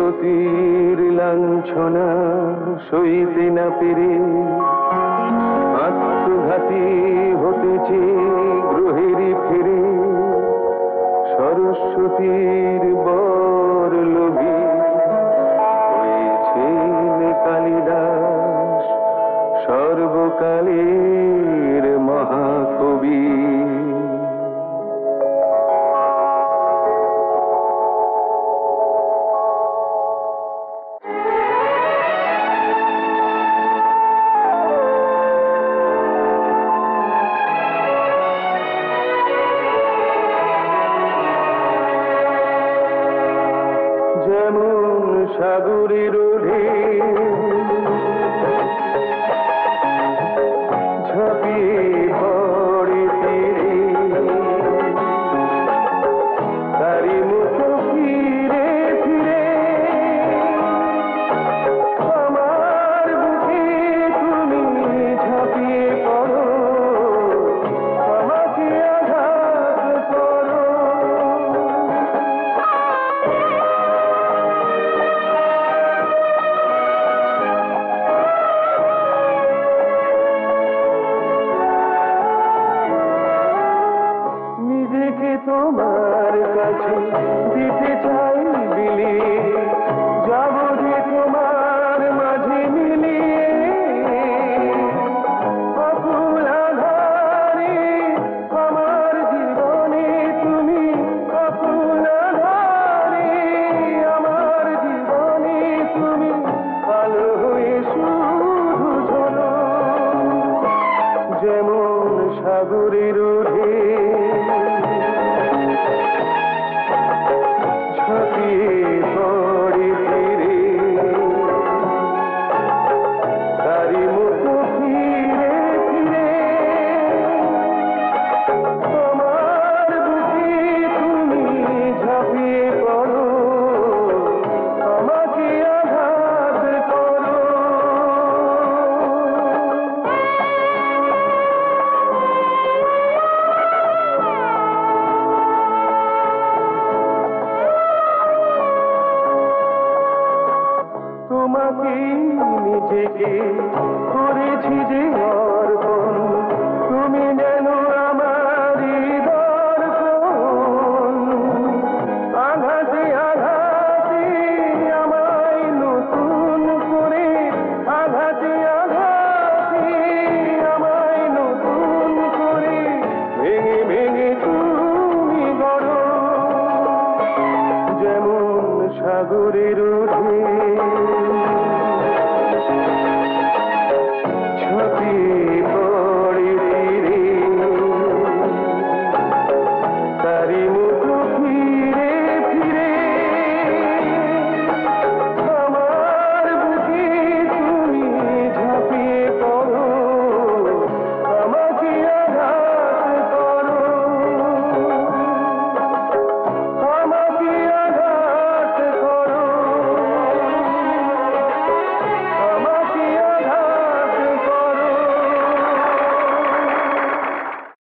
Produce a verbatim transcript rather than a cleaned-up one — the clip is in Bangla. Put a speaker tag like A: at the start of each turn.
A: সতীর লাঞ্ছনা সইতে না পেরে আত্মঘাতী হতেছে গ্রহেরই ফিরে সরস্বতীর বর লোভী হয়েছেন কালিদাস সর্বকালের মহাকবি। যেমন সাগরের ঝাঁপিয়ে পড়ে তীরে তারি মতো ফিরে ফিরে আমার বুকে তুমি ঝাঁপিয়ে পড়ো আমাকে আঘাত করো। তোমার কাছে দিতে চাই বিলি যাব যে তোমার মাঝে মিলিয়ে অকুল আধারে আমার জীবনে তুমি অকুল আধারে আমার জীবনে তুমি আলো হয়ে শুধু ঝোলো যেমন সাগরের ওঠে তোমাকে নিজেকে করেছি যে অর্পণ তুমি যেন আমারই দর্পণ আঘাতে আঘাতে আমায় নতুন করে আঘাতে আঘাতে আমায় নতুন করে ভেঙে ভেঙে তুমি গড়ো যেমন সাগরের ঢেউ